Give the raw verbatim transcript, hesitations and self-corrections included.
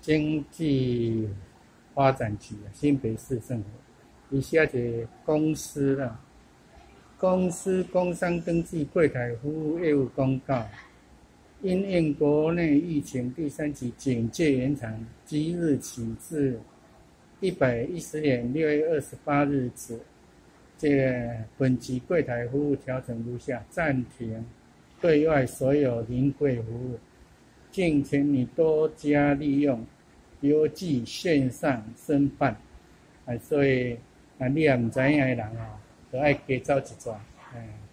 经济发展局新北市政府，以下是公司啦，公司工商登记柜台服务业务公告。因应国内疫情第三级警戒延长，即日起至一百一十年六月二十八日止，这个本级柜台服务调整如下：暂停对外所有临柜服务，敬请你多加利用邮寄线上申办。啊，所以啊，你也唔知影的人哦，就爱加走一转，哎。